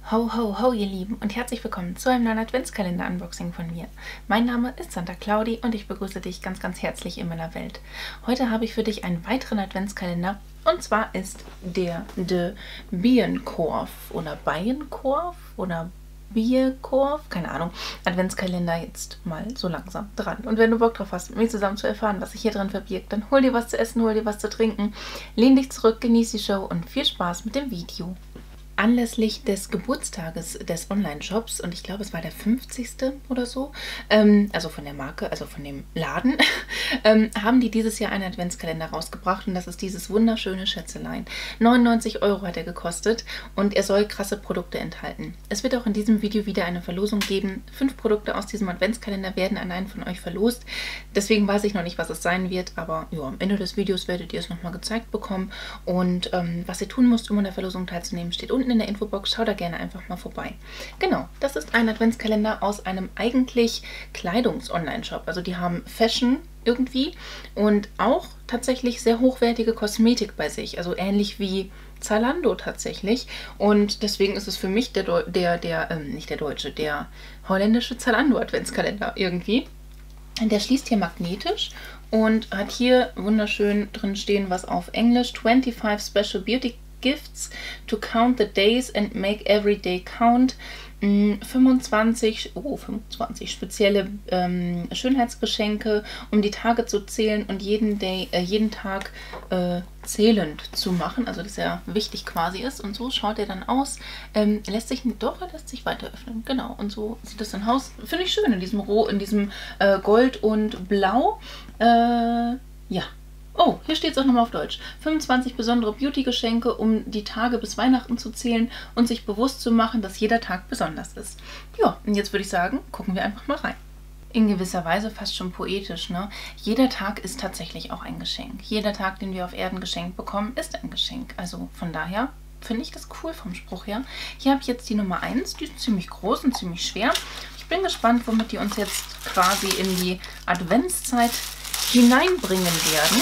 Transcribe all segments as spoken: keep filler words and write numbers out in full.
Ho, ho, ho, ihr Lieben und herzlich willkommen zu einem neuen Adventskalender-Unboxing von mir. Mein Name ist Santa Claudi und ich begrüße dich ganz, ganz herzlich in meiner Welt. Heute habe ich für dich einen weiteren Adventskalender und zwar ist der De Bienenkorf oder Bienenkorf oder Bierkorf, keine Ahnung, Adventskalender jetzt mal so langsam dran. Und wenn du Bock drauf hast, mit mir zusammen zu erfahren, was sich hier drin verbirgt, dann hol dir was zu essen, hol dir was zu trinken, lehn dich zurück, genieß die Show und viel Spaß mit dem Video. Anlässlich des Geburtstages des Online-Shops, und ich glaube, es war der fünfzigste oder so, ähm, also von der Marke, also von dem Laden, ähm, haben die dieses Jahr einen Adventskalender rausgebracht und das ist dieses wunderschöne Schätzelein. neunundneunzig Euro hat er gekostet und er soll krasse Produkte enthalten. Es wird auch in diesem Video wieder eine Verlosung geben. Fünf Produkte aus diesem Adventskalender werden an einen von euch verlost. Deswegen weiß ich noch nicht, was es sein wird, aber ja, am Ende des Videos werdet ihr es nochmal gezeigt bekommen. Und ähm, was ihr tun müsst, um an der Verlosung teilzunehmen, steht unten in der Infobox. Schau da gerne einfach mal vorbei. Genau, das ist ein Adventskalender aus einem eigentlich Kleidungs-Online-Shop. Also die haben Fashion irgendwie und auch tatsächlich sehr hochwertige Kosmetik bei sich. Also ähnlich wie Zalando tatsächlich. Und deswegen ist es für mich der, Deu der, der ähm, nicht der deutsche, der holländische Zalando-Adventskalender irgendwie. Der schließt hier magnetisch und hat hier wunderschön drin stehen, was auf Englisch fünfundzwanzig Special Beauty Gifts to count the days and make every day count. fünfundzwanzig, oh, fünfundzwanzig spezielle ähm, Schönheitsgeschenke, um die Tage zu zählen und jeden, Day, äh, jeden Tag äh, zählend zu machen. Also, dass er wichtig quasi ist. Und so schaut er dann aus. Ähm, lässt sich, doch, er lässt sich weiter öffnen. Genau. Und so sieht das dann aus. Finde ich schön in diesem Roh, in diesem äh, Gold und Blau. Äh, ja. Oh, hier steht es auch nochmal auf Deutsch. fünfundzwanzig besondere Beauty-Geschenke, um die Tage bis Weihnachten zu zählen und sich bewusst zu machen, dass jeder Tag besonders ist. Ja, und jetzt würde ich sagen, gucken wir einfach mal rein. In gewisser Weise fast schon poetisch, ne? Jeder Tag ist tatsächlich auch ein Geschenk. Jeder Tag, den wir auf Erden geschenkt bekommen, ist ein Geschenk. Also von daher finde ich das cool vom Spruch her. Hier habe ich jetzt die Nummer eins, die ist ziemlich groß und ziemlich schwer. Ich bin gespannt, womit die uns jetzt quasi in die Adventszeit hineinbringen werden.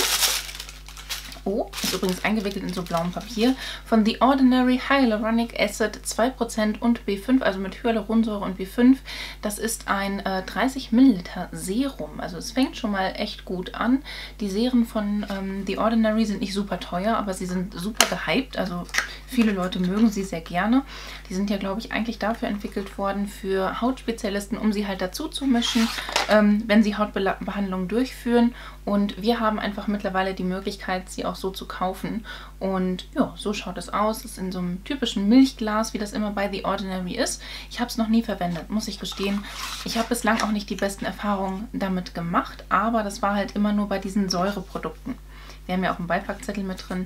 Oh, ist übrigens eingewickelt in so blauem Papier. Von The Ordinary Hyaluronic Acid zwei Prozent und B fünf, also mit Hyaluronsäure und B fünf. Das ist ein äh, dreißig Milliliter Serum. Also es fängt schon mal echt gut an. Die Serien von ähm, The Ordinary sind nicht super teuer, aber sie sind super gehypt. Also viele Leute mögen sie sehr gerne. Die sind ja, glaube ich, eigentlich dafür entwickelt worden für Hautspezialisten, um sie halt dazu zu mischen, ähm, wenn sie Hautbehandlungen durchführen. Und wir haben einfach mittlerweile die Möglichkeit, sie auch so zu kaufen. Und ja, so schaut es aus. Es ist in so einem typischen Milchglas, wie das immer bei The Ordinary ist. Ich habe es noch nie verwendet, muss ich gestehen. Ich habe bislang auch nicht die besten Erfahrungen damit gemacht, aber das war halt immer nur bei diesen Säureprodukten. Wir haben ja auch einen Beipackzettel mit drin.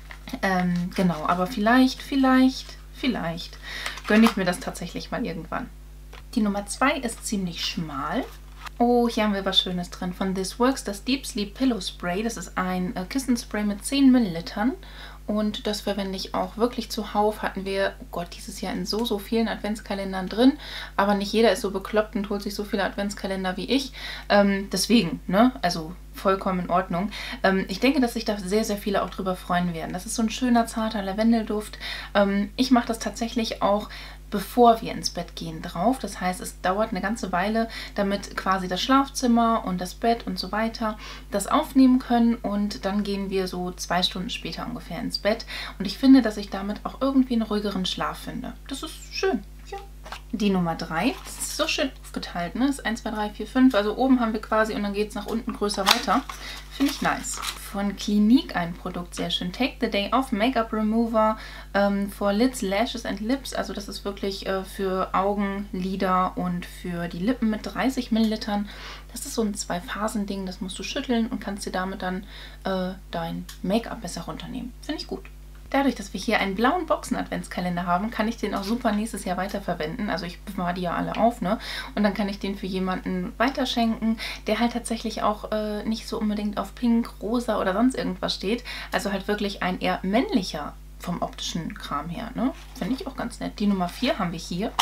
Ähm, genau, aber vielleicht, vielleicht, vielleicht gönne ich mir das tatsächlich mal irgendwann. Die Nummer zwei ist ziemlich schmal. Oh, hier haben wir was Schönes drin. Von This Works, das Deep Sleep Pillow Spray. Das ist ein äh, Kissenspray mit zehn Millilitern. Und das verwende ich auch wirklich zuhauf. Hatten wir, oh Gott, dieses Jahr in so, so vielen Adventskalendern drin. Aber nicht jeder ist so bekloppt und holt sich so viele Adventskalender wie ich. Ähm, deswegen, ne, also vollkommen in Ordnung. Ähm, ich denke, dass sich da sehr, sehr viele auch drüber freuen werden. Das ist so ein schöner, zarter Lavendelduft. Ähm, ich mache das tatsächlich auch bevor wir ins Bett gehen drauf. Das heißt, es dauert eine ganze Weile, damit quasi das Schlafzimmer und das Bett und so weiter das aufnehmen können und dann gehen wir so zwei Stunden später ungefähr ins Bett und ich finde, dass ich damit auch irgendwie einen ruhigeren Schlaf finde. Das ist schön. Ja. Die Nummer drei, das ist so schön aufgeteilt, ne? Das ist eins, zwei, drei, vier, fünf, also oben haben wir quasi und dann geht es nach unten größer weiter. Finde ich nice. Von Clinique ein Produkt, sehr schön. Take the Day Off Makeup Remover ähm, for Lids, Lashes and Lips. Also das ist wirklich äh, für Augen, Lider und für die Lippen mit dreißig Millilitern. Das ist so ein Zwei-Phasen-Ding, das musst du schütteln und kannst dir damit dann äh, dein Make-up besser runternehmen. Finde ich gut. Dadurch, dass wir hier einen blauen Boxen-Adventskalender haben, kann ich den auch super nächstes Jahr weiterverwenden. Also ich bewahre die ja alle auf, ne? Und dann kann ich den für jemanden weiterschenken, der halt tatsächlich auch äh, nicht so unbedingt auf Pink, Rosa oder sonst irgendwas steht. Also halt wirklich ein eher männlicher vom optischen Kram her, ne? Finde ich auch ganz nett. Die Nummer vier haben wir hier.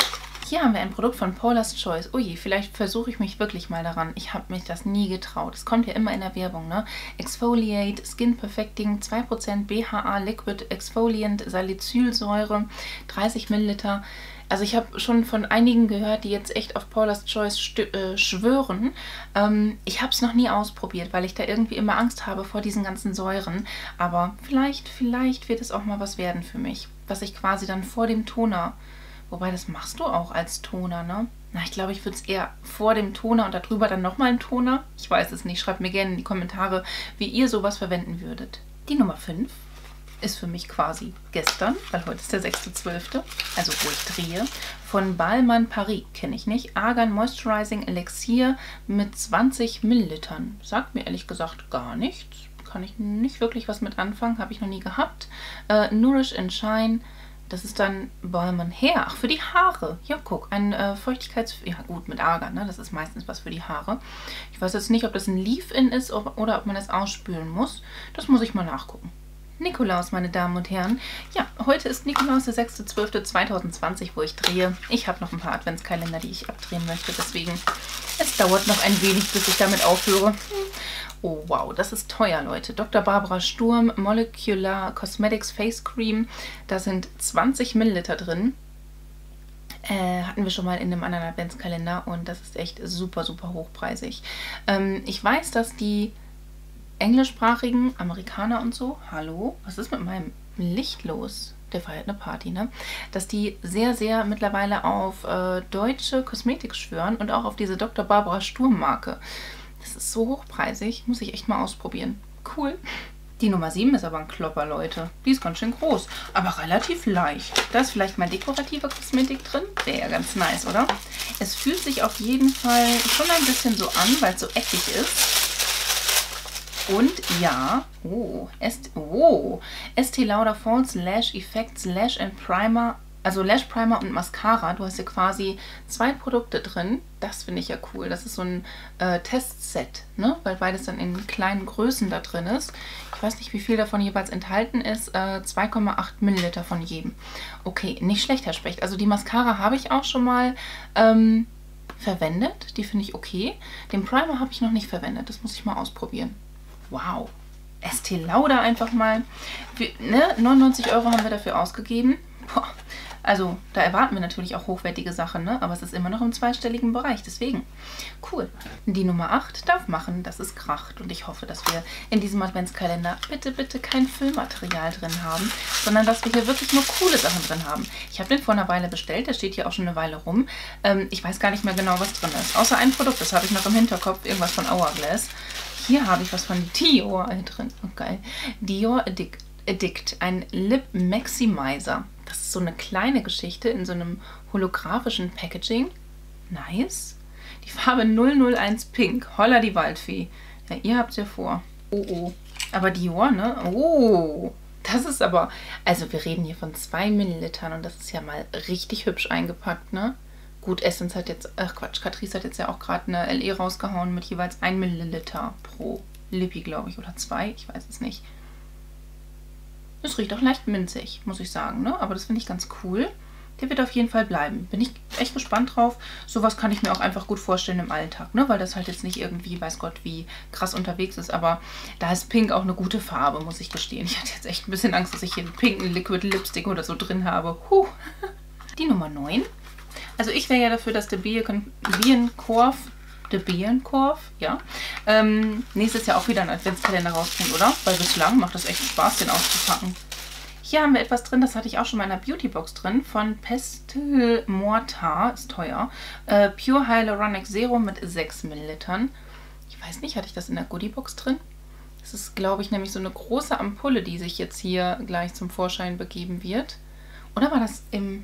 hier haben wir ein Produkt von Paula's Choice. Ui, vielleicht versuche ich mich wirklich mal daran. Ich habe mich das nie getraut. Es kommt ja immer in der Werbung, ne? Exfoliate, Skin Perfecting, zwei Prozent B H A Liquid Exfoliant, Salicylsäure, dreißig Milliliter. Also ich habe schon von einigen gehört, die jetzt echt auf Paula's Choice äh, schwören. Ähm, ich habe es noch nie ausprobiert, weil ich da irgendwie immer Angst habe vor diesen ganzen Säuren. Aber vielleicht, vielleicht wird es auch mal was werden für mich. Was ich quasi dann vor dem Toner, wobei das machst du auch als Toner, ne? Na, ich glaube, ich würde es eher vor dem Toner und darüber dann nochmal einen Toner. Ich weiß es nicht. Schreibt mir gerne in die Kommentare, wie ihr sowas verwenden würdet. Die Nummer fünf. Ist für mich quasi gestern, weil heute ist der sechste zwölfte, also wo ich drehe, von Balmain Paris, kenne ich nicht, Argan Moisturizing Elixier mit zwanzig Millilitern. Sagt mir ehrlich gesagt gar nichts, kann ich nicht wirklich was mit anfangen, habe ich noch nie gehabt. Äh, Nourish and Shine, das ist dann Balmain Hair, ach für die Haare, ja guck, ein äh, Feuchtigkeits... ja gut, mit Argan, ne? Das ist meistens was für die Haare. Ich weiß jetzt nicht, ob das ein Leave-In ist oder ob man das ausspülen muss, das muss ich mal nachgucken. Nikolaus, meine Damen und Herren. Ja, heute ist Nikolaus, der sechste zwölfte zweitausendzwanzig, wo ich drehe. Ich habe noch ein paar Adventskalender, die ich abdrehen möchte, deswegen es dauert noch ein wenig, bis ich damit aufhöre. Oh wow, das ist teuer, Leute. Doktor Barbara Sturm Molecular Cosmetics Face Cream. Da sind zwanzig Milliliter drin. Äh, hatten wir schon mal in einem anderen Adventskalender und das ist echt super, super hochpreisig. Ähm, ich weiß, dass die englischsprachigen Amerikaner und so, hallo, was ist mit meinem Licht los? Der feiert eine Party, ne? Dass die sehr, sehr mittlerweile auf äh, deutsche Kosmetik schwören und auch auf diese Doktor Barbara Sturm Marke. Das ist so hochpreisig, muss ich echt mal ausprobieren. Cool. Die Nummer sieben ist aber ein Klopper, Leute. Die ist ganz schön groß, aber relativ leicht. Da ist vielleicht mal dekorative Kosmetik drin. Wäre ja ganz nice, oder? Es fühlt sich auf jeden Fall schon ein bisschen so an, weil es so eckig ist. Und ja, oh, Est oh, Estee Lauder False Lash Effects Lash and Primer, also Lash Primer und Mascara. Du hast hier quasi zwei Produkte drin. Das finde ich ja cool. Das ist so ein äh, Testset, ne? Weil beides dann in kleinen Größen da drin ist. Ich weiß nicht, wie viel davon jeweils enthalten ist. Äh, zwei Komma acht Milliliter von jedem. Okay, nicht schlecht, Herr Specht. Also die Mascara habe ich auch schon mal ähm, verwendet. Die finde ich okay. Den Primer habe ich noch nicht verwendet. Das muss ich mal ausprobieren. Wow, Estee Lauder einfach mal. Wir, ne, neunundneunzig Euro haben wir dafür ausgegeben. Boah. Also da erwarten wir natürlich auch hochwertige Sachen, ne? Aber es ist immer noch im zweistelligen Bereich, deswegen cool. Die Nummer acht darf machen, dass es kracht. Und ich hoffe, dass wir in diesem Adventskalender bitte, bitte kein Füllmaterial drin haben, sondern dass wir hier wirklich nur coole Sachen drin haben. Ich habe den vor einer Weile bestellt, der steht hier auch schon eine Weile rum. Ähm, ich weiß gar nicht mehr genau, was drin ist. Außer ein Produkt, das habe ich noch im Hinterkopf, irgendwas von Hourglass. Hier habe ich was von Dior drin. Oh, geil. Dior Addict, Addict, ein Lip Maximizer. Das ist so eine kleine Geschichte in so einem holographischen Packaging. Nice. Die Farbe null null eins Pink. Holla die Waldfee. Ja, ihr habt es ja vor. Oh, oh. Aber Dior, ne? Oh. Das ist aber... Also wir reden hier von zwei Millilitern und das ist ja mal richtig hübsch eingepackt, ne? Gut, Essence hat jetzt, ach Quatsch, Catrice hat jetzt ja auch gerade eine L E rausgehauen mit jeweils ein Milliliter pro Lippi, glaube ich, oder zwei, ich weiß es nicht. Es riecht auch leicht minzig, muss ich sagen, ne? Aber das finde ich ganz cool. Der wird auf jeden Fall bleiben. Bin ich echt gespannt drauf. Sowas kann ich mir auch einfach gut vorstellen im Alltag, ne? Weil das halt jetzt nicht irgendwie, weiß Gott, wie krass unterwegs ist. Aber da ist Pink auch eine gute Farbe, muss ich gestehen. Ich hatte jetzt echt ein bisschen Angst, dass ich hier einen pinken Liquid Lipstick oder so drin habe. Huh. Die Nummer neun. Also ich wäre ja dafür, dass der Bienenkorf, der Bienenkorf, ja, ähm, nächstes Jahr auch wieder einen Adventskalender rausbringt, oder? Weil bislang macht das echt Spaß, den auszupacken. Hier haben wir etwas drin, das hatte ich auch schon mal in einer Beautybox drin, von Pestle Mortar, ist teuer. Äh, Pure Hyaluronic Serum mit sechs Millilitern. Ich weiß nicht, hatte ich das in der Goodiebox drin? Das ist, glaube ich, nämlich so eine große Ampulle, die sich jetzt hier gleich zum Vorschein begeben wird. Oder war das im...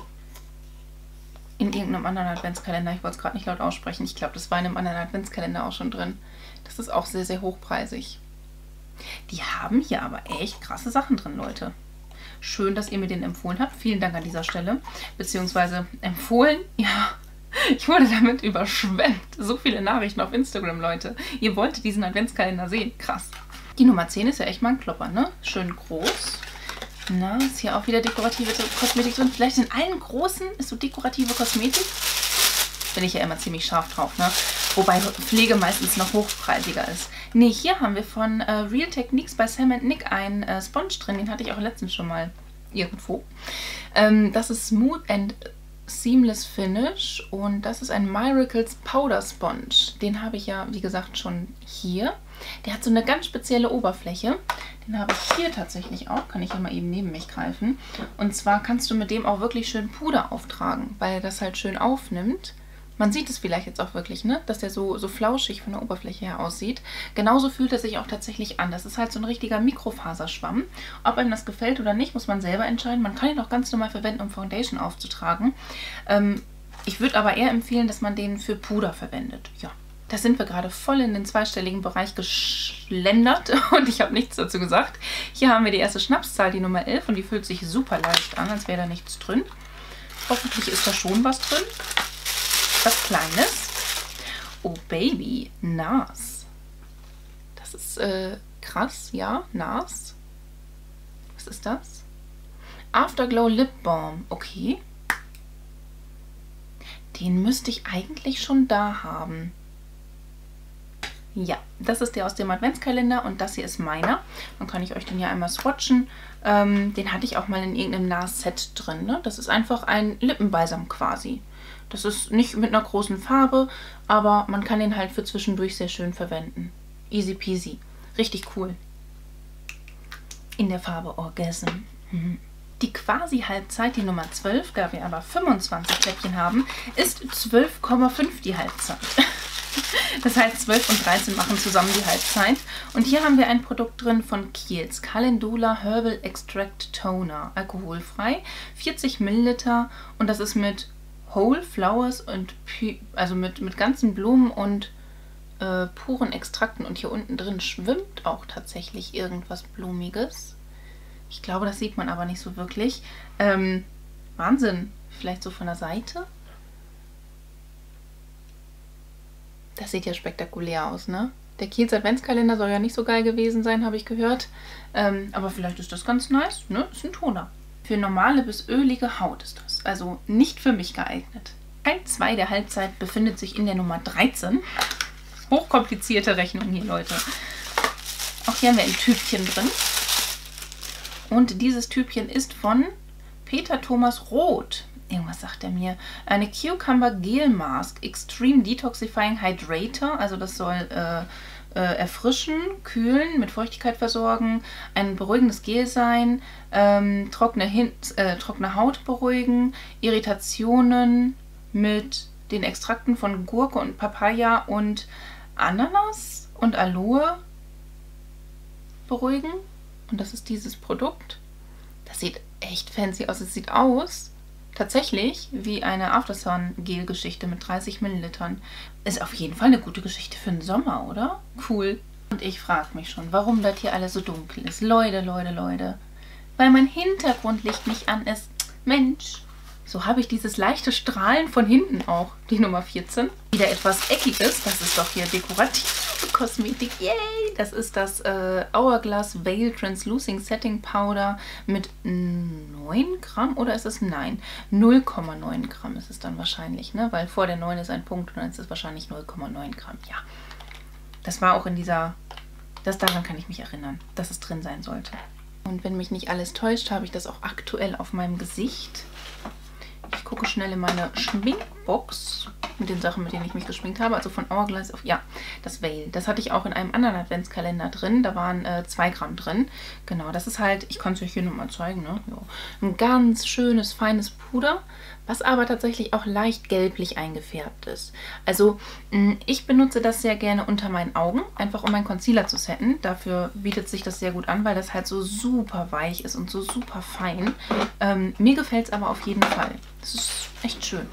in irgendeinem anderen Adventskalender, ich wollte es gerade nicht laut aussprechen, ich glaube, das war in einem anderen Adventskalender auch schon drin. Das ist auch sehr, sehr hochpreisig. Die haben hier aber echt krasse Sachen drin, Leute. Schön, dass ihr mir den empfohlen habt. Vielen Dank an dieser Stelle. Beziehungsweise empfohlen, ja, ich wurde damit überschwemmt. So viele Nachrichten auf Instagram, Leute. Ihr wolltet diesen Adventskalender sehen. Krass. Die Nummer zehn ist ja echt mal ein Klopper, ne? Schön groß. Na, ist hier auch wieder dekorative Kosmetik drin. Vielleicht in allen großen ist so dekorative Kosmetik. Bin ich ja immer ziemlich scharf drauf, ne? Wobei Pflege meistens noch hochpreisiger ist. Ne, hier haben wir von äh, Real Techniques bei Sam and Nick einen äh, Sponge drin. Den hatte ich auch letztens schon mal irgendwo. Ähm, das ist Smooth and Seamless Finish und das ist ein Miracles Powder Sponge. Den habe ich ja, wie gesagt, schon hier. Der hat so eine ganz spezielle Oberfläche. Den habe ich hier tatsächlich auch. Kann ich hier mal eben neben mich greifen. Und zwar kannst du mit dem auch wirklich schön Puder auftragen, weil er das halt schön aufnimmt. Man sieht es vielleicht jetzt auch wirklich, ne? Dass der so, so flauschig von der Oberfläche her aussieht. Genauso fühlt er sich auch tatsächlich an. Das ist halt so ein richtiger Mikrofaserschwamm. Ob einem das gefällt oder nicht, muss man selber entscheiden. Man kann ihn auch ganz normal verwenden, um Foundation aufzutragen. Ähm, ich würde aber eher empfehlen, dass man den für Puder verwendet. Ja, da sind wir gerade voll in den zweistelligen Bereich geschlendert und ich habe nichts dazu gesagt. Hier haben wir die erste Schnapszahl, die Nummer elf, und die fühlt sich super leicht an, als wäre da nichts drin. Hoffentlich ist da schon was drin. Was Kleines. Oh Baby, Nas. Das ist äh, krass, ja, Nas. Was ist das? Afterglow Lip Balm, okay. Den müsste ich eigentlich schon da haben. Ja, das ist der aus dem Adventskalender und das hier ist meiner. Dann kann ich euch den ja einmal swatchen. Ähm, den hatte ich auch mal in irgendeinem Nas-Set drin, ne? Das ist einfach ein Lippenbalsam quasi. Das ist nicht mit einer großen Farbe, aber man kann den halt für zwischendurch sehr schön verwenden. Easy peasy. Richtig cool. In der Farbe Orgasm. Mhm. Die Quasi-Halbzeit, die Nummer zwölf, da wir aber fünfundzwanzig Plättchen haben, ist zwölf Komma fünf die Halbzeit. Das heißt, zwölf und dreizehn machen zusammen die Halbzeit. Und hier haben wir ein Produkt drin von Kiehl's. Calendula Herbal Extract Toner. Alkoholfrei. vierzig Milliliter. Und das ist mit Whole Flowers und also mit, mit ganzen Blumen und äh, puren Extrakten. Und hier unten drin schwimmt auch tatsächlich irgendwas Blumiges. Ich glaube, das sieht man aber nicht so wirklich. Ähm, Wahnsinn. Vielleicht so von der Seite. Das sieht ja spektakulär aus, ne? Der Kiehl's Adventskalender soll ja nicht so geil gewesen sein, habe ich gehört. Ähm, aber vielleicht ist das ganz nice, ne? Ist ein Toner. Für normale bis ölige Haut ist das. Also nicht für mich geeignet. Teil zwei der Halbzeit befindet sich in der Nummer dreizehn. Hochkomplizierte Rechnung hier, Leute. Auch hier haben wir ein Tübchen drin. Und dieses Tübchen ist von Peter Thomas Roth. Irgendwas sagt er mir. Eine Cucumber Gel Mask Extreme Detoxifying Hydrator. Also das soll äh, äh, erfrischen, kühlen, mit Feuchtigkeit versorgen, ein beruhigendes Gel sein, ähm, trockene, Hin äh, trockene Haut beruhigen, Irritationen mit den Extrakten von Gurke und Papaya und Ananas und Aloe beruhigen. Und das ist dieses Produkt. Das sieht echt fancy aus. Es sieht aus tatsächlich wie eine Aftersun-Gel-Geschichte mit dreißig Millilitern. Ist auf jeden Fall eine gute Geschichte für den Sommer, oder? Cool. Und ich frage mich schon, warum das hier alles so dunkel ist. Leute, Leute, Leute. Weil mein Hintergrundlicht nicht an ist. Mensch. So habe ich dieses leichte Strahlen von hinten auch. Die Nummer vierzehn. Wieder etwas Eckiges. Das ist doch hier dekorative Kosmetik. Yay! Das ist das äh, Hourglass Veil Translucing Setting Powder mit neun Gramm. Oder ist es nein? null Komma neun Gramm ist es dann wahrscheinlich, ne? Weil vor der neun ist ein Punkt und dann ist es wahrscheinlich null Komma neun Gramm. Ja. Das war auch in dieser... Das daran kann ich mich erinnern, dass es drin sein sollte. Und wenn mich nicht alles täuscht, habe ich das auch aktuell auf meinem Gesicht. Ich gucke schnell in meine Schminkbox mit den Sachen, mit denen ich mich geschminkt habe. Also von Hourglass auf, ja, das Veil. Das hatte ich auch in einem anderen Adventskalender drin. Da waren äh, zwei Gramm drin. Genau, das ist halt, ich kann es euch hier nochmal zeigen, ne? Jo. Ein ganz schönes, feines Puder, was aber tatsächlich auch leicht gelblich eingefärbt ist. Also mh, ich benutze das sehr gerne unter meinen Augen, einfach um meinen Concealer zu setten. Dafür bietet sich das sehr gut an, weil das halt so super weich ist und so super fein. Ähm, mir gefällt es aber auf jeden Fall. Das ist echt schön.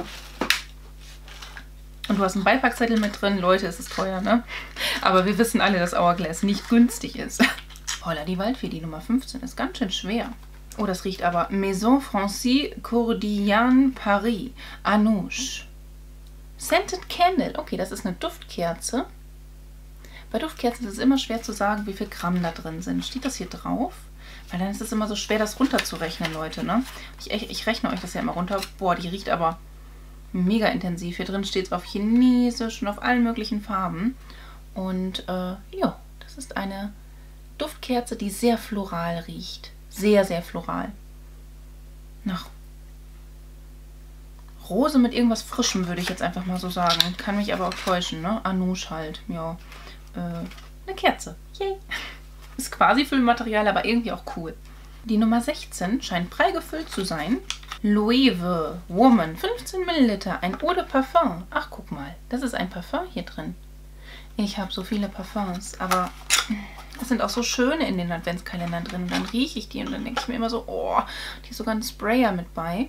Und du hast einen Beipackzettel mit drin. Leute, es ist teuer, ne? Aber wir wissen alle, dass Hourglass nicht günstig ist. Holla, die Waldfee, die Nummer fünfzehn, ist ganz schön schwer. Oh, das riecht aber. Maison Francis Cordillac Paris. Anouche. Scented Candle. Okay, das ist eine Duftkerze. Bei Duftkerzen ist es immer schwer zu sagen, wie viel Gramm da drin sind. Steht das hier drauf? Weil dann ist es immer so schwer, das runterzurechnen, Leute, ne? Ich, ich rechne euch das ja immer runter. Boah, die riecht aber mega intensiv. Hier drin steht es auf Chinesisch und auf allen möglichen Farben. Und äh, ja, das ist eine Duftkerze, die sehr floral riecht. Sehr, sehr floral. Nach Rose mit irgendwas Frischem, würde ich jetzt einfach mal so sagen. Kann mich aber auch täuschen, ne? Anouche halt, ja. Äh, eine Kerze. Yay. Ist quasi Füllmaterial, aber irgendwie auch cool. Die Nummer sechzehn scheint prall gefüllt zu sein. Loewe Woman, fünfzehn Milliliter, ein Eau de Parfum. Ach, guck mal, das ist ein Parfum hier drin. Ich habe so viele Parfums, aber es sind auch so schöne in den Adventskalendern drin. Und dann rieche ich die und dann denke ich mir immer so, oh, die ist sogar ein Sprayer mit bei.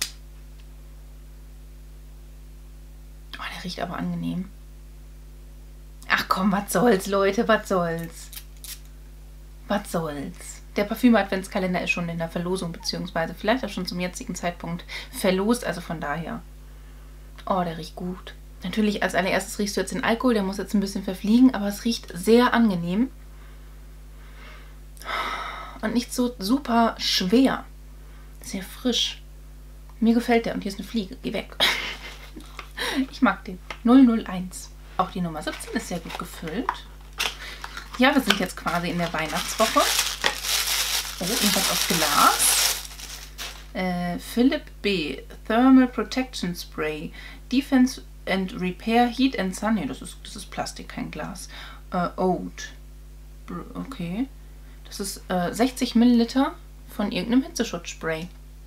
Oh, der riecht aber angenehm. Ach komm, was soll's, Leute, was soll's. Was soll's. Der Parfüm-Adventskalender ist schon in der Verlosung, beziehungsweise vielleicht auch schon zum jetzigen Zeitpunkt verlost, also von daher. Oh, der riecht gut. Natürlich als allererstes riechst du jetzt den Alkohol, der muss jetzt ein bisschen verfliegen, aber es riecht sehr angenehm. Und nicht so super schwer. Sehr frisch. Mir gefällt der und hier ist eine Fliege. Geh weg. Ich mag den. null null eins. Auch die Nummer siebzehn ist sehr gut gefüllt. Ja, wir sind jetzt quasi in der Weihnachtswoche. Oh, irgendwas aus Glas. Äh, Philipp B. Thermal Protection Spray. Defense and Repair Heat and Sun. Nee, das ist, das ist Plastik, kein Glas. Äh, Oat. Okay. Das ist äh, sechzig Milliliter von irgendeinem Hitzeschutzspray.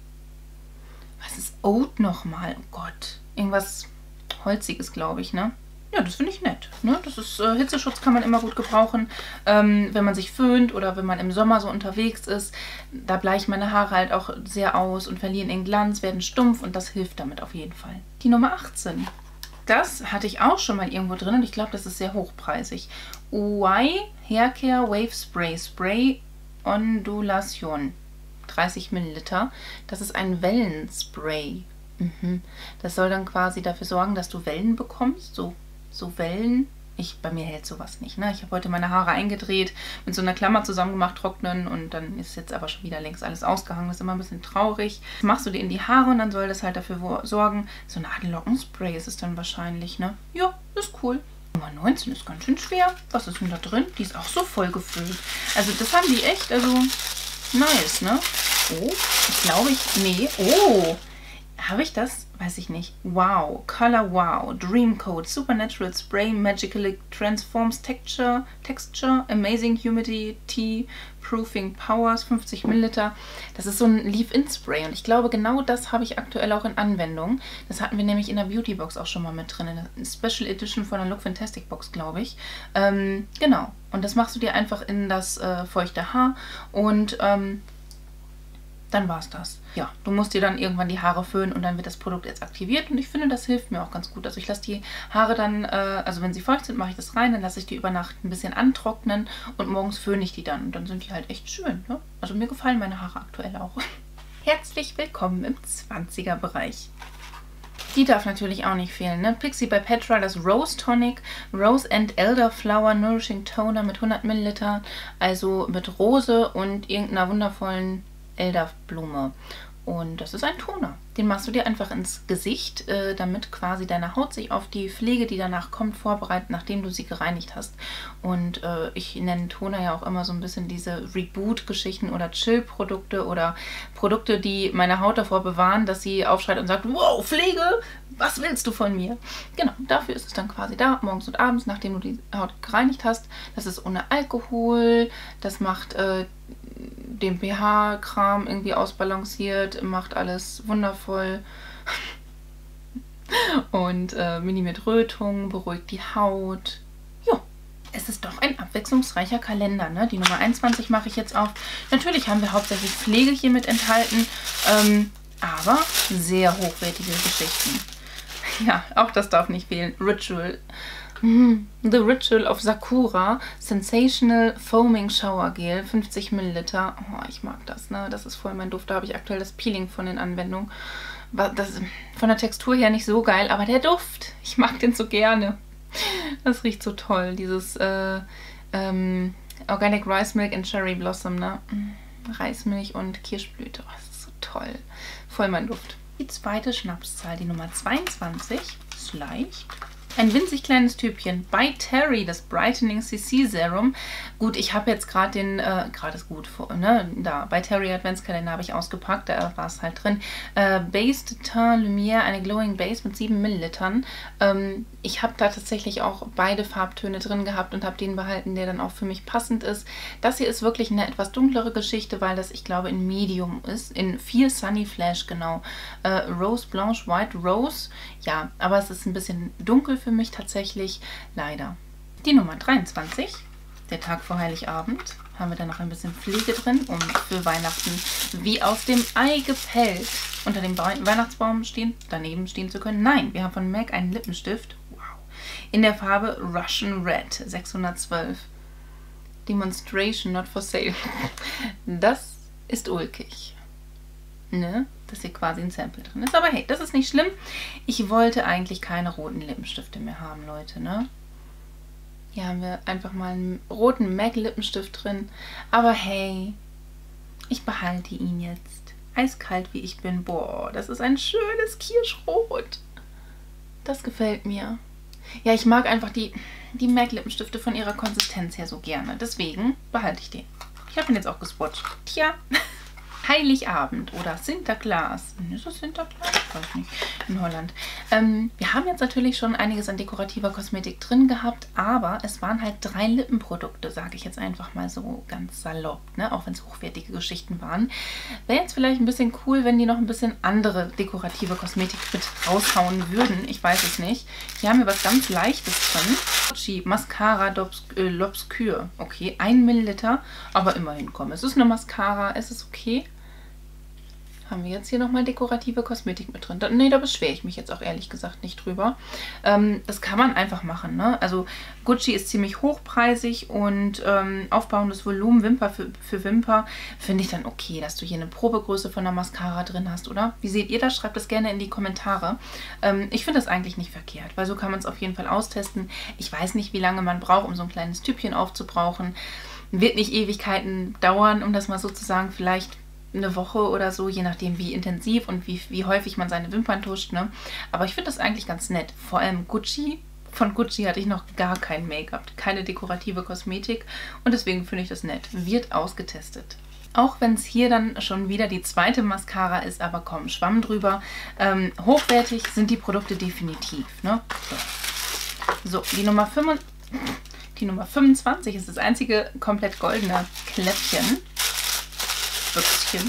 Was ist Oat nochmal? Oh Gott. Irgendwas Holziges, glaube ich, ne? Ja, das finde ich nett. Ne? Das ist, äh, Hitzeschutz kann man immer gut gebrauchen, ähm, wenn man sich föhnt oder wenn man im Sommer so unterwegs ist. Da bleichen meine Haare halt auch sehr aus und verlieren ihren Glanz, werden stumpf und das hilft damit auf jeden Fall. Die Nummer achtzehn. Das hatte ich auch schon mal irgendwo drin und ich glaube, das ist sehr hochpreisig. Ouai Haircare Wave Spray. Spray Ondulation. dreißig Milliliter. Das ist ein Wellenspray. Mhm. Das soll dann quasi dafür sorgen, dass du Wellen bekommst. So, so Wellen. Ich, bei mir hält sowas nicht. Ne? Ich habe heute meine Haare eingedreht, mit so einer Klammer zusammen gemacht, trocknen und dann ist jetzt aber schon wieder längst alles ausgehangen. Das ist immer ein bisschen traurig. Das machst du dir in die Haare und dann soll das halt dafür sorgen. So eine Art Lockenspray ist es dann wahrscheinlich, ne? Ja, ist cool. Nummer neunzehn ist ganz schön schwer. Was ist denn da drin? Die ist auch so voll gefüllt. Also das haben die echt, also nice, ne? Oh, ich glaube ich, nee, oh, habe ich das? Weiß ich nicht. Wow, Color Wow, Dream Coat, Supernatural Spray, Magically Transforms Texture, Texture, Amazing Humidity, Proofing Powers, fünfzig Milliliter. Das ist so ein Leave-In-Spray und ich glaube, genau das habe ich aktuell auch in Anwendung. Das hatten wir nämlich in der Beauty Box auch schon mal mit drin, in der Special Edition von der Look Fantastic Box, glaube ich. Ähm, genau, und das machst du dir einfach in das äh, feuchte Haar und ähm, dann war es das. Ja, du musst dir dann irgendwann die Haare föhnen und dann wird das Produkt jetzt aktiviert und ich finde, das hilft mir auch ganz gut. Also ich lasse die Haare dann, äh, also wenn sie feucht sind, mache ich das rein, dann lasse ich die über Nacht ein bisschen antrocknen und morgens föhne ich die dann und dann sind die halt echt schön. Ne? Also mir gefallen meine Haare aktuell auch. Herzlich willkommen im zwanziger Bereich. Die darf natürlich auch nicht fehlen, ne? Pixi bei Petra, das Rose Tonic, Rose and Elderflower Nourishing Toner mit hundert Milliliter, also mit Rose und irgendeiner wundervollen Elderblume. Und das ist ein Toner. Den machst du dir einfach ins Gesicht, äh, damit quasi deine Haut sich auf die Pflege, die danach kommt, vorbereitet, nachdem du sie gereinigt hast. Und äh, ich nenne Toner ja auch immer so ein bisschen diese Reboot-Geschichten oder Chill-Produkte oder Produkte, die meine Haut davor bewahren, dass sie aufschreit und sagt, wow, Pflege, was willst du von mir? Genau, dafür ist es dann quasi da, morgens und abends, nachdem du die Haut gereinigt hast. Das ist ohne Alkohol, das macht äh, den pH-Kram irgendwie ausbalanciert, macht alles wundervoll und äh, minimiert Rötungen, beruhigt die Haut. Ja, es ist doch ein abwechslungsreicher Kalender, ne? Die Nummer einundzwanzig mache ich jetzt auf. Natürlich haben wir hauptsächlich Pflege hier mit enthalten, ähm, aber sehr hochwertige Geschichten. Ja, auch das darf nicht fehlen. Ritual. The Ritual of Sakura Sensational Foaming Shower Gel, fünfzig Milliliter. Oh, ich mag das, ne? Das ist voll mein Duft. Da habe ich aktuell das Peeling von den Anwendungen. Das ist von der Textur her nicht so geil, aber der Duft, ich mag den so gerne. Das riecht so toll. Dieses äh, ähm, Organic Rice Milk and Cherry Blossom, ne? Reismilch und Kirschblüte. Oh, das ist so toll. Voll mein Duft. Die zweite Schnapszahl, die Nummer zweiundzwanzig. Ist leicht. Ein winzig kleines Tübchen bei Terry, das Brightening C C Serum. Gut, ich habe jetzt gerade den, äh, gerade ist gut, ne, da, bei Terry Adventskalender habe ich ausgepackt, da war es halt drin. Äh, Base de Teint Lumière, eine Glowing Base mit sieben Millilitern. Ähm, ich habe da tatsächlich auch beide Farbtöne drin gehabt und habe den behalten, der dann auch für mich passend ist. Das hier ist wirklich eine etwas dunklere Geschichte, weil das, ich glaube, in Medium ist, in vier Sunny Flash, genau. Äh, Rose Blanche, White Rose, ja, aber es ist ein bisschen dunkel für mich tatsächlich, leider. Die Nummer dreiundzwanzig, der Tag vor Heiligabend, haben wir da noch ein bisschen Pflege drin, um für Weihnachten wie aus dem Ei gepellt unter dem Weihnachtsbaum stehen, daneben stehen zu können. Nein, wir haben von M A C einen Lippenstift, wow, in der Farbe Russian Red, sechshundertzwölf. Demonstration, not for sale. Das ist ulkig. Ne? Dass hier quasi ein Sample drin ist. Aber hey, das ist nicht schlimm. Ich wollte eigentlich keine roten Lippenstifte mehr haben, Leute, ne? Hier haben wir einfach mal einen roten M A C Lippenstift drin. Aber hey, ich behalte ihn jetzt. Eiskalt wie ich bin. Boah, das ist ein schönes Kirschrot. Das gefällt mir. Ja, ich mag einfach die, die M A C Lippenstifte von ihrer Konsistenz her so gerne. Deswegen behalte ich den. Ich habe ihn jetzt auch geswatcht. Tja. Heiligabend oder Sinterklaas. Ist das Sinterklaas? Ich weiß nicht. In Holland. Ähm, wir haben jetzt natürlich schon einiges an dekorativer Kosmetik drin gehabt, aber es waren halt drei Lippenprodukte, sage ich jetzt einfach mal so ganz salopp, ne? Auch wenn es hochwertige Geschichten waren. Wäre jetzt vielleicht ein bisschen cool, wenn die noch ein bisschen andere dekorative Kosmetik mit raushauen würden. Ich weiß es nicht. Hier haben wir was ganz Leichtes drin. Gucci Mascara L'Obscure. Okay, ein Milliliter, aber immerhin, komm. Es ist eine Mascara, es ist okay. Haben wir jetzt hier nochmal dekorative Kosmetik mit drin? Da, nee, da beschwere ich mich jetzt auch ehrlich gesagt nicht drüber. Ähm, das kann man einfach machen, ne? Also Gucci ist ziemlich hochpreisig und ähm, aufbauendes Volumen, Wimper für, für Wimper, finde ich dann okay, dass du hier eine Probegröße von der Mascara drin hast, oder? Wie seht ihr das? Schreibt das gerne in die Kommentare. Ähm, ich finde das eigentlich nicht verkehrt, weil so kann man es auf jeden Fall austesten. Ich weiß nicht, wie lange man braucht, um so ein kleines Tübchen aufzubrauchen. Wird nicht Ewigkeiten dauern, um das mal so zu sagen, vielleicht eine Woche oder so, je nachdem wie intensiv und wie, wie häufig man seine Wimpern tuscht, ne? Aber ich finde das eigentlich ganz nett. Vor allem Gucci. Von Gucci hatte ich noch gar kein Make-up, keine dekorative Kosmetik und deswegen finde ich das nett. Wird ausgetestet. Auch wenn es hier dann schon wieder die zweite Mascara ist, aber komm, Schwamm drüber. Ähm, hochwertig sind die Produkte definitiv, ne? So, so die Nummer fünf, die Nummer fünfundzwanzig ist das einzige komplett goldene Kläppchen. Büchschen.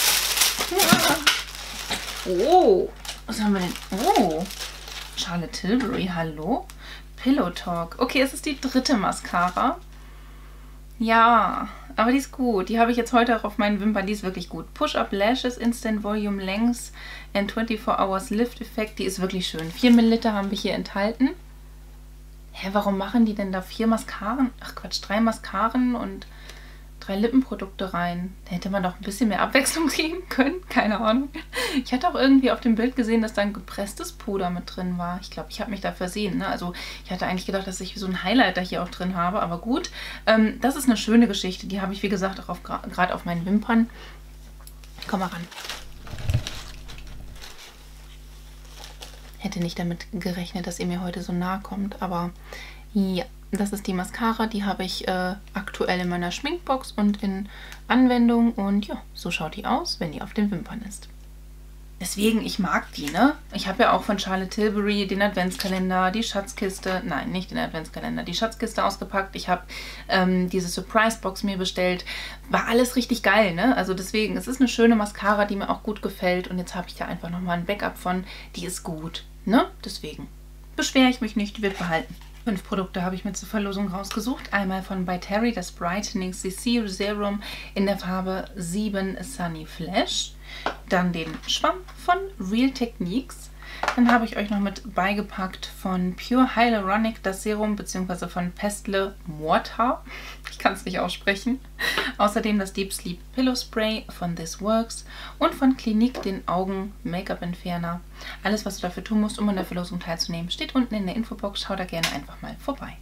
Oh, was haben wir denn? Oh, Charlotte Tilbury, hallo? Pillow Talk. Okay, es ist die dritte Mascara. Ja, aber die ist gut. Die habe ich jetzt heute auch auf meinen Wimpern. Die ist wirklich gut. Push-Up Lashes, Instant Volume Length and vierundzwanzig Hours Lift Effekt. Die ist wirklich schön. vier Milliliter haben wir hier enthalten. Hä, warum machen die denn da vier Mascaren? Ach Quatsch, drei Mascaren und drei Lippenprodukte rein. Da hätte man doch ein bisschen mehr Abwechslung geben können. Keine Ahnung. Ich hatte auch irgendwie auf dem Bild gesehen, dass da ein gepresstes Puder mit drin war. Ich glaube, ich habe mich da versehen. Ne? Also ich hatte eigentlich gedacht, dass ich so einen Highlighter hier auch drin habe. Aber gut, ähm, das ist eine schöne Geschichte. Die habe ich, wie gesagt, auch gerade auf meinen Wimpern. Komm mal ran. Hätte nicht damit gerechnet, dass ihr mir heute so nahe kommt. Aber ja. Das ist die Mascara, die habe ich äh, aktuell in meiner Schminkbox und in Anwendung und ja, so schaut die aus, wenn die auf den Wimpern ist. Deswegen, ich mag die, ne? Ich habe ja auch von Charlotte Tilbury den Adventskalender, die Schatzkiste, nein, nicht den Adventskalender, die Schatzkiste ausgepackt. Ich habe ähm, diese Surprise-Box mir bestellt. War alles richtig geil, ne? Also deswegen, es ist eine schöne Mascara, die mir auch gut gefällt und jetzt habe ich da einfach nochmal ein Backup von, die ist gut, ne? Deswegen beschwere ich mich nicht, die wird behalten. Fünf Produkte habe ich mir zur Verlosung rausgesucht. Einmal von By Terry das Brightening C C Serum in der Farbe sieben Sunny Flash. Dann den Schwamm von Real Techniques. Dann habe ich euch noch mit beigepackt von Pure Hyaluronic das Serum bzw. von Pestle Mortar. Ich kann es nicht aussprechen. Außerdem das Deep Sleep Pillow Spray von This Works und von Clinique den Augen Make-up Entferner. Alles, was du dafür tun musst, um an der Verlosung teilzunehmen, steht unten in der Infobox. Schau da gerne einfach mal vorbei.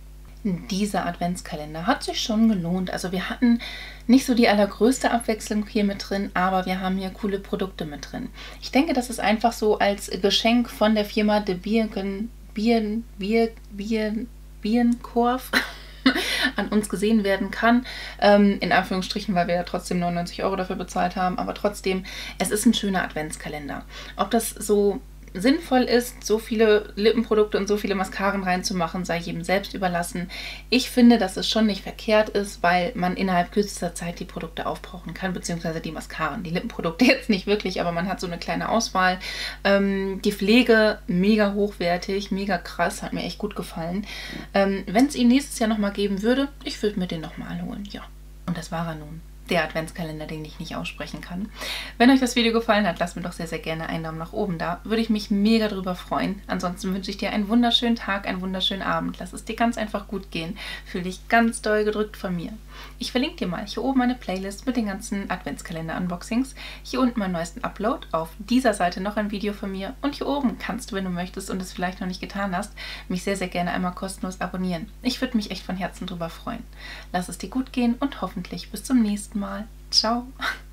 Dieser Adventskalender hat sich schon gelohnt. Also wir hatten nicht so die allergrößte Abwechslung hier mit drin, aber wir haben hier coole Produkte mit drin. Ich denke, das ist einfach so als Geschenk von der Firma De Birken, Birn, Birn, Birn, Birnkorf an uns gesehen werden kann. Ähm, in Anführungsstrichen, weil wir ja trotzdem neunundneunzig Euro dafür bezahlt haben, aber trotzdem, es ist ein schöner Adventskalender. Ob das so sinnvoll ist, so viele Lippenprodukte und so viele Mascaren reinzumachen, sei jedem selbst überlassen. Ich finde, dass es schon nicht verkehrt ist, weil man innerhalb kürzester Zeit die Produkte aufbrauchen kann, beziehungsweise die Mascaren. Die Lippenprodukte jetzt nicht wirklich, aber man hat so eine kleine Auswahl. Ähm, die Pflege mega hochwertig, mega krass, hat mir echt gut gefallen. Ähm, wenn es ihn nächstes Jahr nochmal geben würde, ich würde mir den nochmal holen, ja. Und das war er nun. Der Adventskalender, den ich nicht aussprechen kann. Wenn euch das Video gefallen hat, lasst mir doch sehr, sehr gerne einen Daumen nach oben da. Würde ich mich mega drüber freuen. Ansonsten wünsche ich dir einen wunderschönen Tag, einen wunderschönen Abend. Lass es dir ganz einfach gut gehen. Fühl dich ganz doll gedrückt von mir. Ich verlinke dir mal hier oben eine Playlist mit den ganzen Adventskalender-Unboxings. Hier unten meinen neuesten Upload. Auf dieser Seite noch ein Video von mir. Und hier oben kannst du, wenn du möchtest und es vielleicht noch nicht getan hast, mich sehr, sehr gerne einmal kostenlos abonnieren. Ich würde mich echt von Herzen drüber freuen. Lass es dir gut gehen und hoffentlich bis zum nächsten Mal. Ciao!